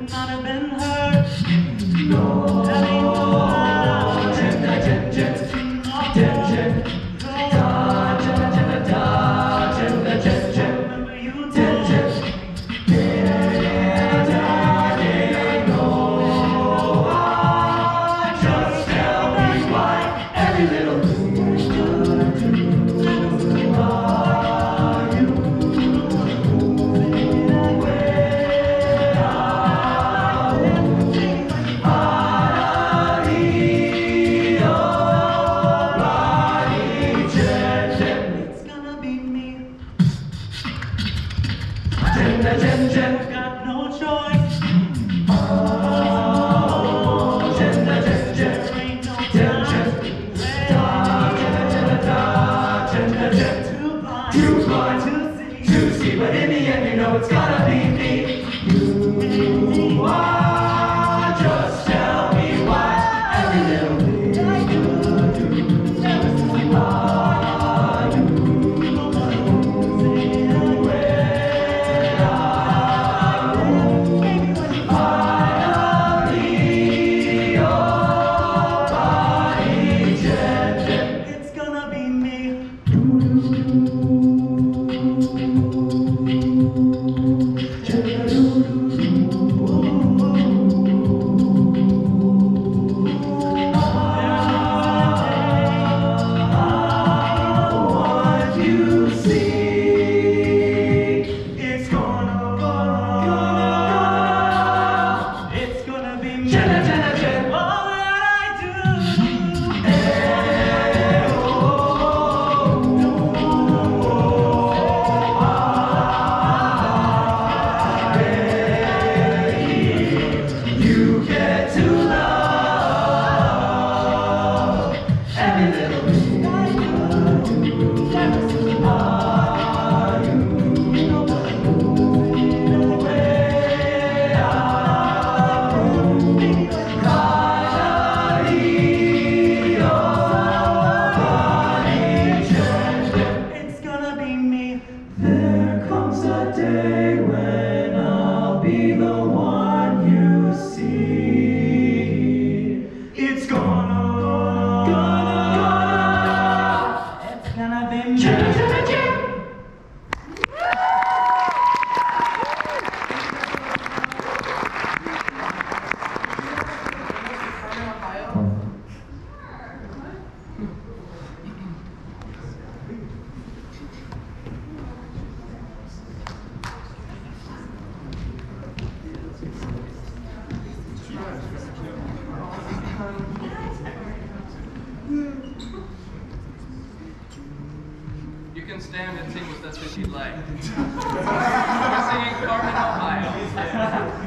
could not have been her. No, that ain't no lie. Jen, Jen, Jen, Jen, Jen, da, Jen, Jen, da, Jen, Jen, Jen, remember you, Jen, Jen. Just tell me why every little Jen, Jen, got no choice. Oh, Jen, Jen, Jen, ain't no time. Jen, Jen, too blind to see, but in the end, you know it's gotta be me. You are, just tell me why every little thing I do, are you? You can stand and sing with us if you'd like. We're singing Carmen, Ohio.